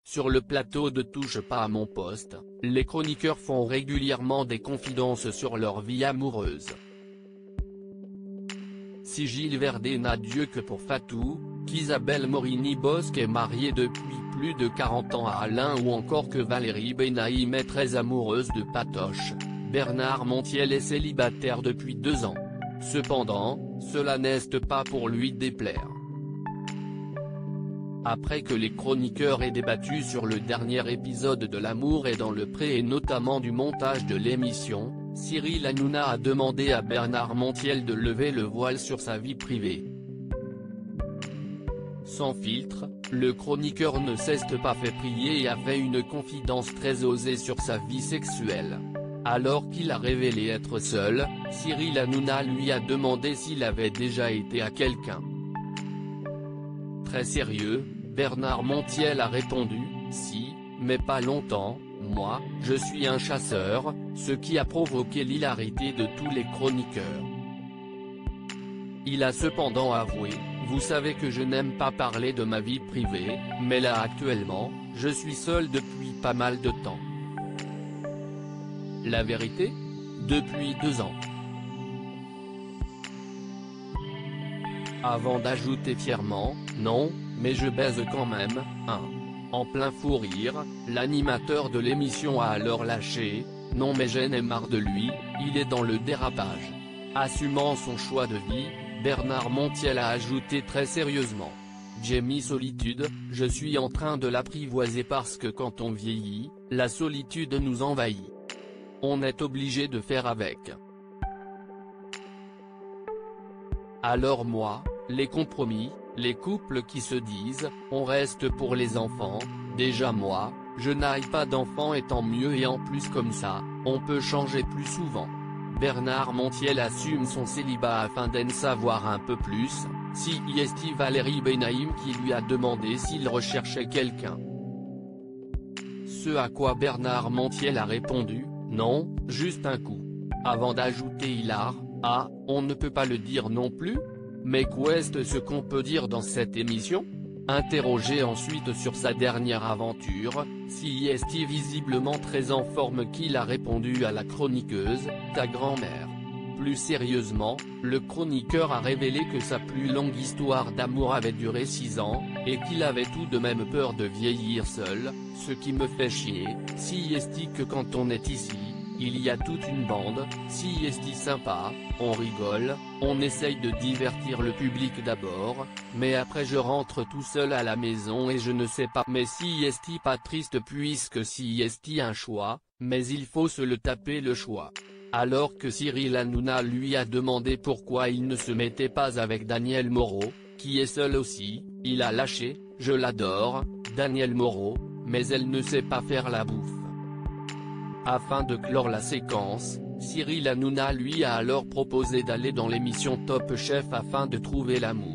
Sur le plateau de Touche pas à mon poste, les chroniqueurs font régulièrement des confidences sur leur vie amoureuse. Si Gilles Verdez n'a Dieu que pour Fatou, qu'Isabelle Morini-Bosc est mariée depuis plus de 40 ans à Alain ou encore que Valérie Benaïm est très amoureuse de Patoche, Bernard Montiel est célibataire depuis 2 ans. Cependant, cela n'est pas pour lui déplaire. Après que les chroniqueurs aient débattu sur le dernier épisode de L'amour est dans le pré et notamment du montage de l'émission, Cyril Hanouna a demandé à Bernard Montiel de lever le voile sur sa vie privée. Sans filtre, le chroniqueur ne s'est pas fait prier et a fait une confidence très osée sur sa vie sexuelle. Alors qu'il a révélé être seul, Cyril Hanouna lui a demandé s'il avait déjà été à quelqu'un. Très sérieux, Bernard Montiel a répondu « Si, mais pas longtemps, moi, je suis un chasseur », ce qui a provoqué l'hilarité de tous les chroniqueurs. Il a cependant avoué « Vous savez que je n'aime pas parler de ma vie privée, mais là actuellement, je suis seul depuis pas mal de temps. » La vérité ? Depuis 2 ans. Avant d'ajouter fièrement, non, mais je baise quand même, hein. En plein fou rire, l'animateur de l'émission a alors lâché, non mais j'en ai marre de lui, il est dans le dérapage. Assumant son choix de vie, Bernard Montiel a ajouté très sérieusement. J'ai mis solitude, je suis en train de l'apprivoiser parce que quand on vieillit, la solitude nous envahit. On est obligé de faire avec. Alors moi, les compromis, les couples qui se disent, on reste pour les enfants, déjà moi, je n'aille pas d'enfants et tant mieux et en plus comme ça, on peut changer plus souvent. Bernard Montiel assume son célibat afin d'en savoir un peu plus, si est Valérie Benaïm qui lui a demandé s'il recherchait quelqu'un. Ce à quoi Bernard Montiel a répondu, non, juste un coup. Avant d'ajouter hilar, ah, on ne peut pas le dire non plus ? Mais qu'est-ce ce qu'on peut dire dans cette émission ? Interrogé ensuite sur sa dernière aventure, si est visiblement très en forme qu'il a répondu à la chroniqueuse, ta grand-mère. Plus sérieusement, le chroniqueur a révélé que sa plus longue histoire d'amour avait duré 6 ans, et qu'il avait tout de même peur de vieillir seul, ce qui me fait chier, si est que quand on est ici, il y a toute une bande, si est sympa, on rigole, on essaye de divertir le public d'abord, mais après je rentre tout seul à la maison et je ne sais pas mais si est pas triste puisque si est un choix, mais il faut se le taper le choix. Alors que Cyril Hanouna lui a demandé pourquoi il ne se mettait pas avec Daniel Moreau, qui est seul aussi, il a lâché, je l'adore, Daniel Moreau, mais elle ne sait pas faire la bouffe. Afin de clore la séquence, Cyril Hanouna lui a alors proposé d'aller dans l'émission Top Chef afin de trouver l'amour.